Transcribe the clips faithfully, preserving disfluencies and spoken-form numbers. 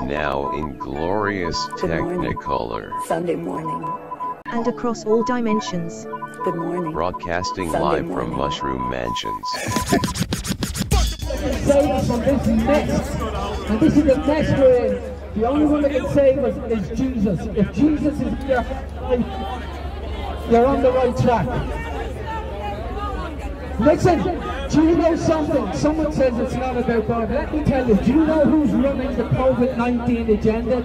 now in glorious Technicolor. Sunday morning. And across all dimensions. Good morning. Broadcasting Sunday live morning. from Mushroom Mansions. Save us from this mess, and this is the mess we're in. The only one that can save us is Jesus. If Jesus is in your life, you're on the right track. Listen, do you know something? Someone says it's not about God. Let me tell you, do you know who's running the COVID nineteen agenda?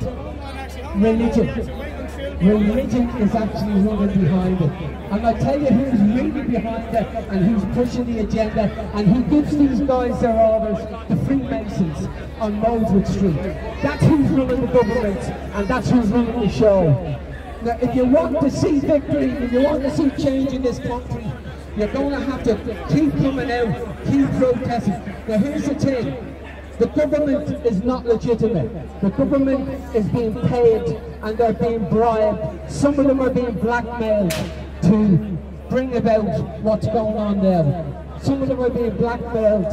Religion. Religion is actually running behind it. And I tell you who's really behind it and who's pushing the agenda and who gives these guys their orders, the Freemasons on Moleswood Street. That's who's running the government and that's who's running the show. Now if you want to see victory, if you want to see change in this country, you're going to have to keep coming out, keep protesting. Now here's the thing. The government is not legitimate. The government is being paid and they're being bribed. Some of them are being blackmailed to bring about what's going on there. Some of them are being blackmailed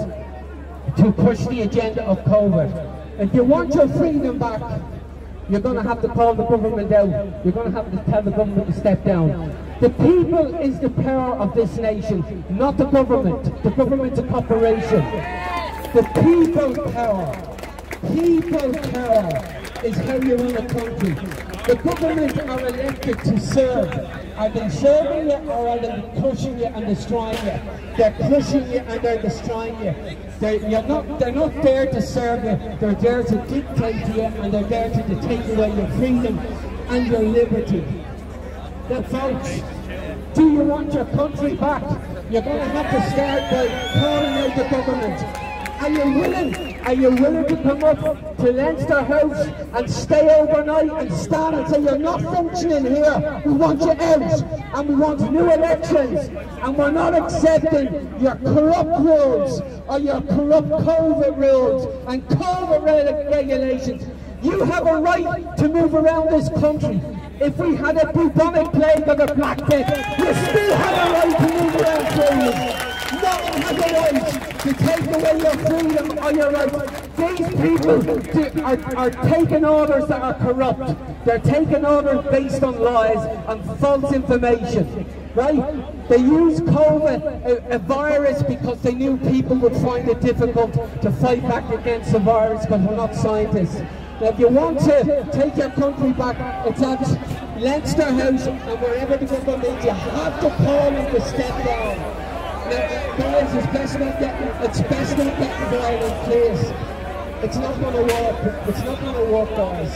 to push the agenda of COVID. If you want your freedom back, you're going to have to call the government out. You're going to have to tell the government to step down. The people is the power of this nation, not the government. The government's a corporation. The people power, people power is how you run a country. The government are elected to serve. Are they serving you or are they crushing you and destroying you? They're crushing you and they're destroying you. They're, you're not, they're not there to serve you, they're there to dictate to you and they're there to, to take away your freedom and your liberty. Now folks, do you want your country back? You're going to have to start by calling out the government. Are you willing? Are you willing to come up to Leinster House and stay overnight and stand and say you're not functioning here? We want you out and we want new elections and we're not accepting your corrupt rules or your corrupt COVID rules and COVID re regulations. You have a right to move around this country. If we had a bubonic plague or the Black Death, you still have a right to move around freely. No one has a right to take away your freedom or your rights. These people do, are, are taking orders that are corrupt. They're taking orders based on lies and false information. Right? They use COVID, a, a virus, because they knew people would find it difficult to fight back against the virus because we're not scientists. Now, if you want to take your country back, it's at Leinster House and wherever the government is, you have to call them to step down. Now, guys, it's best not getting, it's best not getting violent, please. It's not going to work. It's not going to work, guys.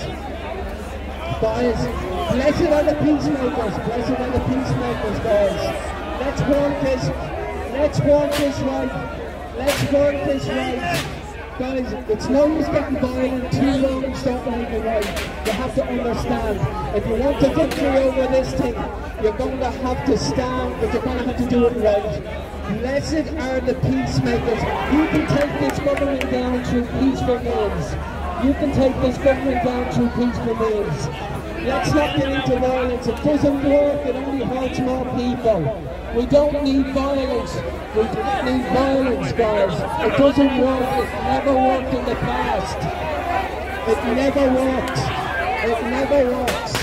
Guys, blessed are the peacemakers. Blessed are the peacemakers, guys. Let's work this. Let's work this right. Let's work this right. Guys, it's no use getting violent too long and start make it right. You have to understand, if you want to victory over this thing, you're going to have to stand, but you're going to have to do it right. Blessed are the peacemakers. You can take this government down through peaceful means. You can take this government down through peaceful means. Let's not get into violence. It doesn't work. It only hurts more people. We don't need violence. We don't need violence, guys. It doesn't work. It never worked in the past. It never worked. It never works.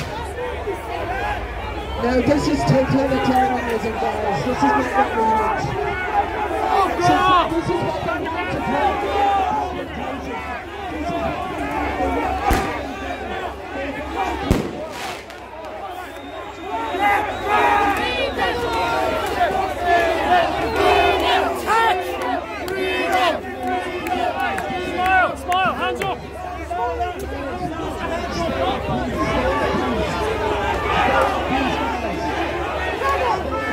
Now this is totalitarianism, guys. This is not what we want. So, this is what we want to play. Smile, smile, hands up.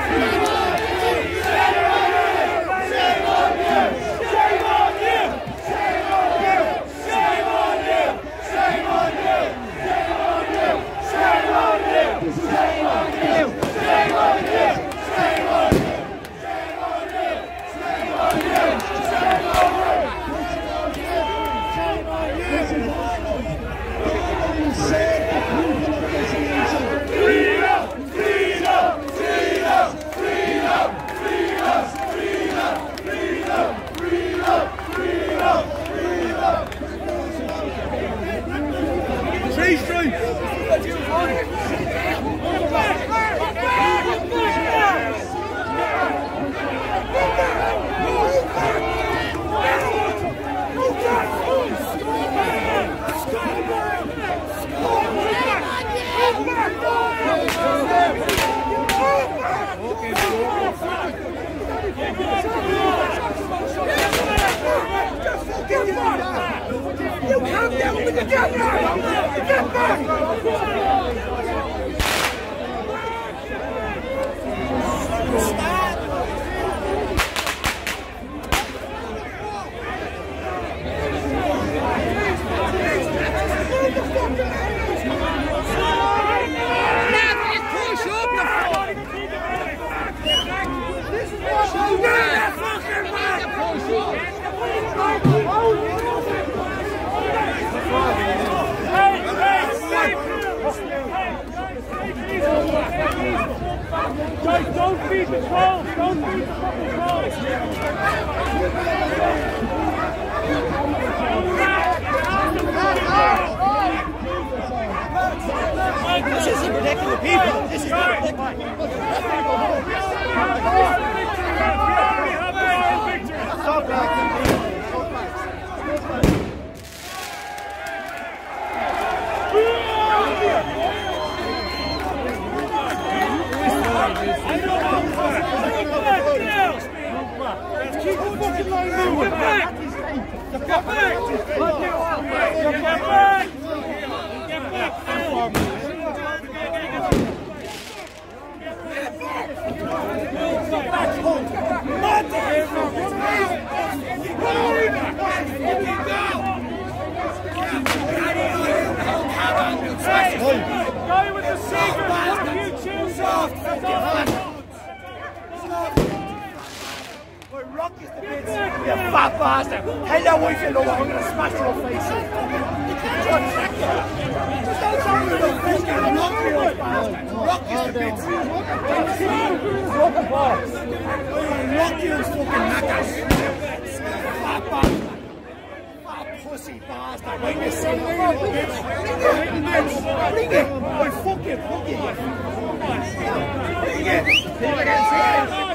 Shame on you! Shame on you! You calm down with the gun now! Get back! Guys, don't feed the trolls! Don't feed the fucking trolls! This isn't protecting the people. This is not protecting the people. Stop that. Keep the fucking line moving! Get back! Get back! Get back! Get back! Guy with the secret! What are you choosing? That's all. Rock is the bits, you fat bastard! Tell your wife you know what, I'm gonna smash your face in! Just don't tell me the fish, I'm not for you bastard! Rock is the bits! Rock the balls! Rock you fucking knackers! Fat bastard! Fat pussy bastard! When you say it, bitch! Bring it! Bring it! I fuck you, fuck you! Bring it! Bring it!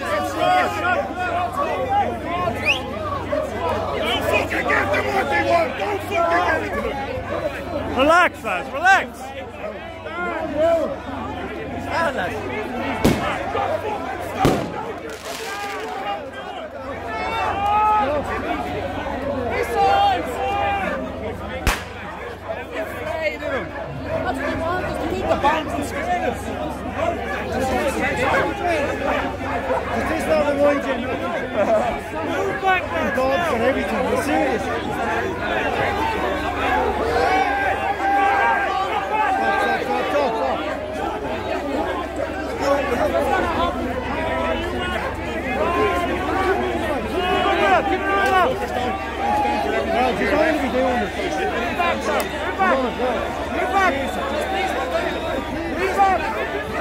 Don't fucking give them what they want! Don't fucking give it to them! Relax, lads, relax! Stand, lads! That's what they want, is to keep the bombs and squares! This is not a one gen. Move back there! Dogs and everything, you're serious. Stop, stop, stop, Keep it all up! No, you're going to be doing this. Move back, sir! Move back! Move back! Move back!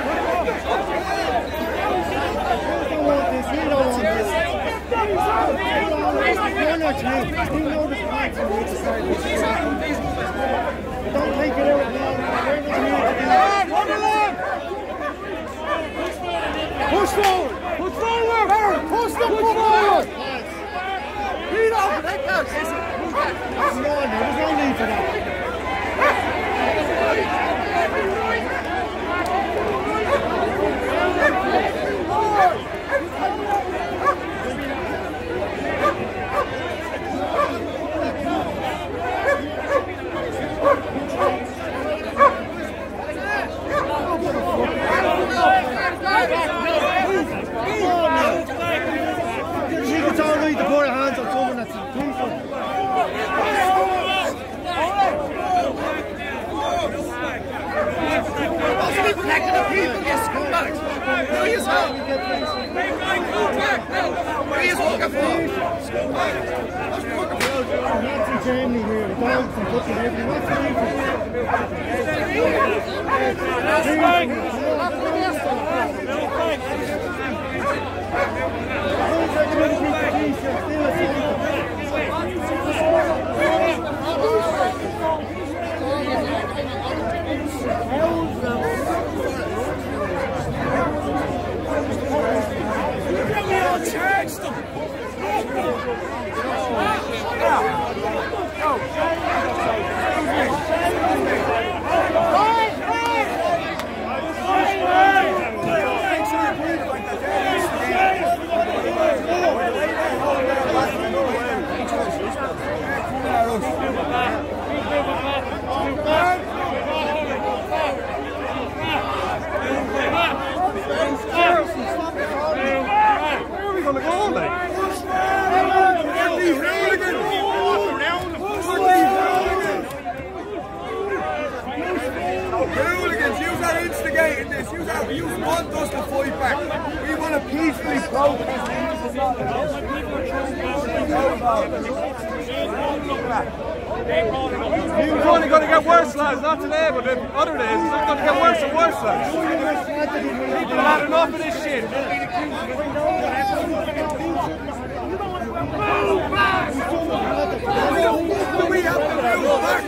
We don't want this, we don't want this. You're not you. You know the facts and we decide what you want. Don't take it out now. We're not here. Run along! Push forward! Push forward! Hurry! Push them forward! Lead off! Take out! There's no, there's no need for that. It's all right to pour your hands on someone that's doing something. Supposed to be protecting the people, you scumbags! Who are you talking? Make eye contact now! What are you looking for? Scumbags! What's you looking for? Nazi Germany here, the dogs and fucking everything. What's the reason? this. You have, you want us to fight back. We want to peacefully protest. It's only going to get worse, lads. Not today, but the other days it's going to get worse and worse, lads. People have had enough of this shit. We have to move back.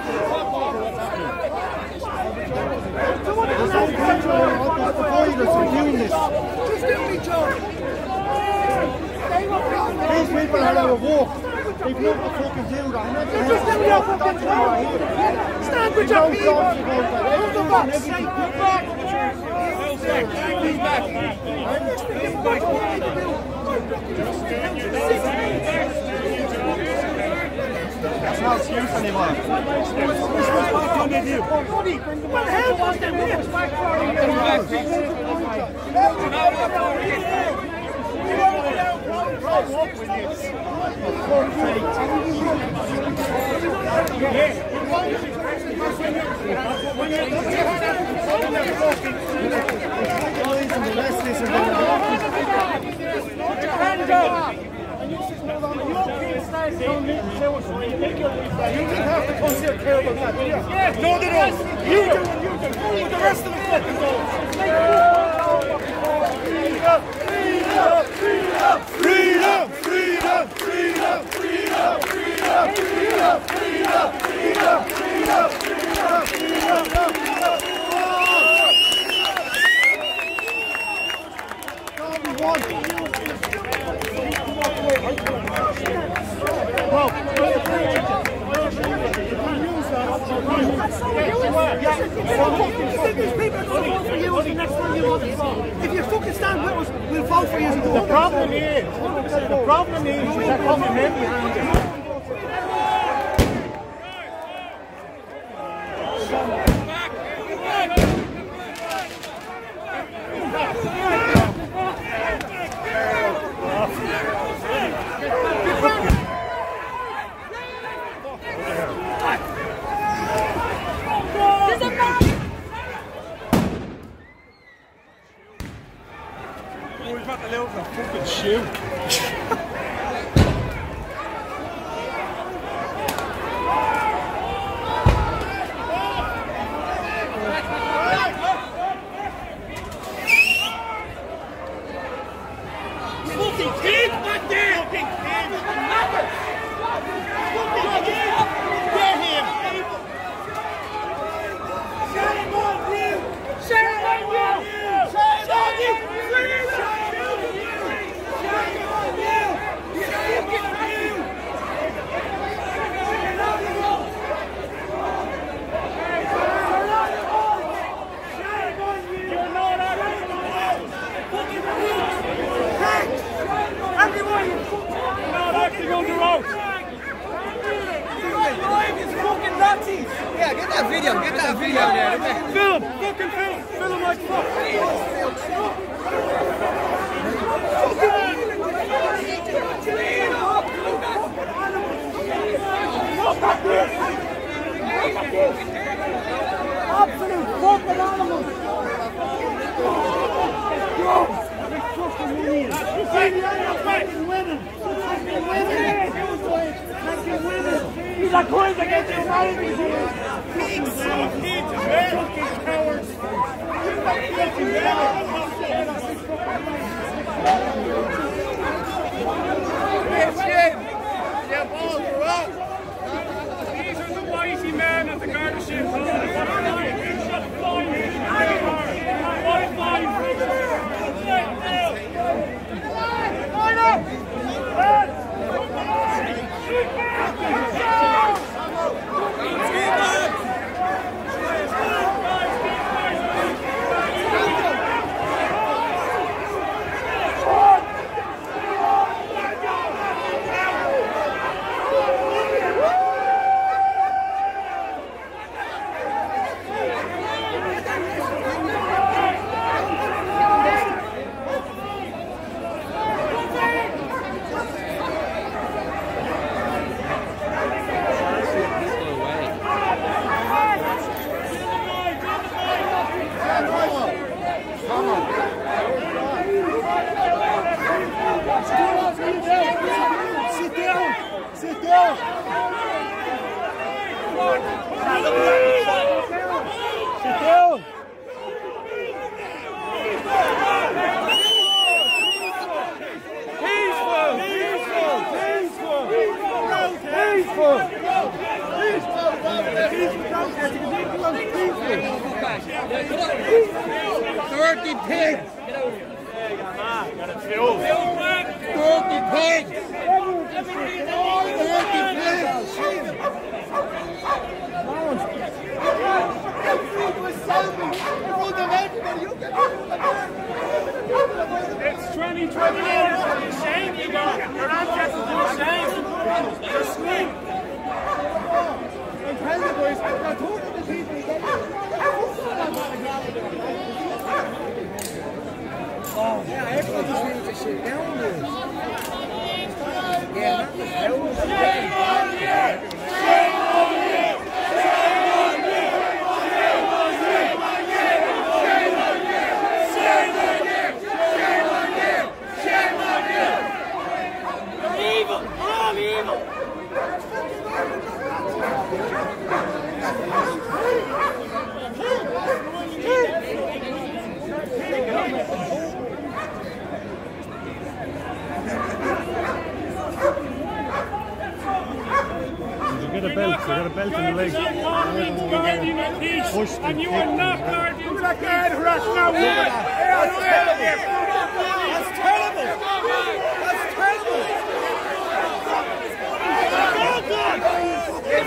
These people are out of work. They've not to fucking do that. Just do your fucking job. Stand with your people. Move the box. Move back. Move back. That's no excuse anymore. What the hell was them here? You didn't have to come here care about that, do you? No, they don't. You do, you do. The rest of the fucking don't. Freedom, freedom, freedom, freedom, freedom, freedom, freedom, freedom, freedom, freedom, freedom, freedom, If you fucking stand with us, we'll vote for you. The problem is, the problem is you're coming in behind you. We've got the little fucking shoe. Fucking kid back there! Fucking kid! Fucking kid! Get him! Shame on you! Shame on you! Shame on you! Yeah, get that video, get that video there. Film, fucking film, film like fuck. Absolute fucking animals! He's a quiz against humanity here! Pigs! Pigs! Fucking cowards! Yeah, balls are up. These are the whitey men at the garden ship. Line up! Dirty pig! Dirty pig! It's twenty twenty years of shame you got. You're not just to shame. You're sweet. I'm telling you boys, I'm talking to the people. Oh, yeah, everyone just needs to shit down there. Yeah, not the hell. Shame on you! Shame on you! Shame on you! Shame on you! Shame on you! Shame on you! Shame on you! Shame on you! You're evil! You're all evil! You get a belt, you get a belt in the leg. Guarding your peace, and you are not guarding. Look at that guy who has no woman. That's terrible. That's terrible. That's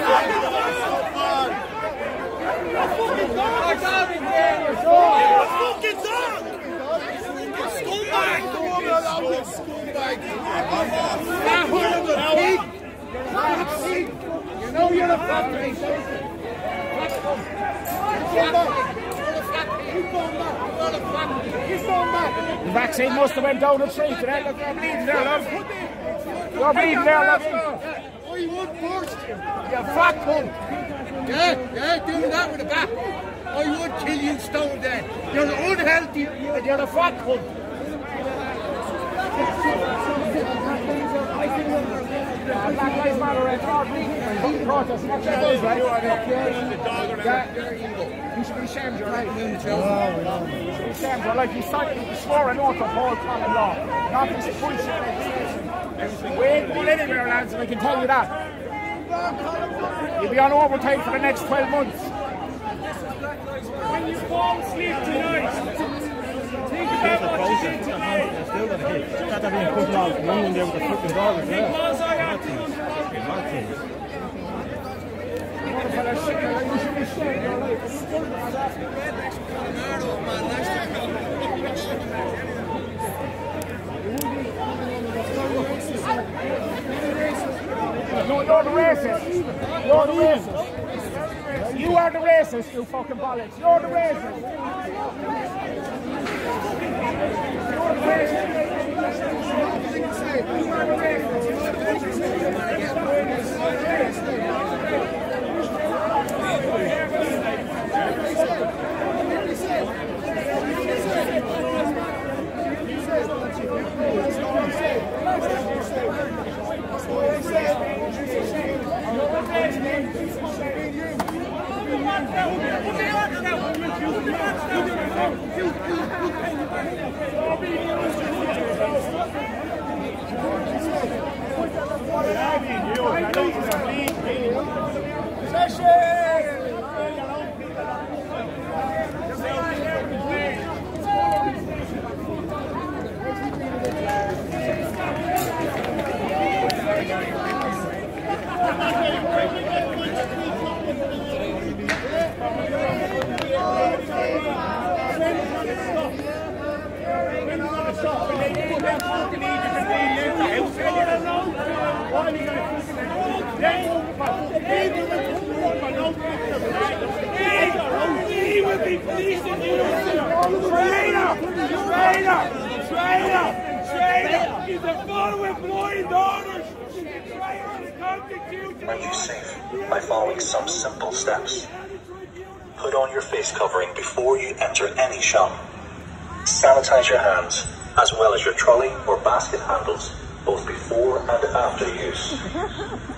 terrible. You know you're a factory. The vaccine must have went down the street. You're bleeding there, love. You're bleeding there, love. I would burst you. You fat cunt. Yeah, yeah, doing that with a bat. I would kill you stone dead. You're unhealthy and you're a fat cunt. Black Lives Matter and all bleeding protests. Watch your nose, right? You should be ashamed, you're right. You should be ashamed, you're like you signed, you swore an oath of all common law. Not this bullshit. We ain't going anywhere, lads, and I can tell you that. You'll be on overtime for the next twelve months. When you fall asleep tonight, think about what you did today. Still got a hit. Got that being put out. One one there with the fucking dog as well. Because I have to. No, you're the racist. You're the racist. You are the racist, you fucking bollocks. You're the racist. You're the racist. You are the Are you safe by following some simple steps? Put on your face covering before you enter any shop. Sanitize your hands, as well as your trolley or basket handles, both before and after use.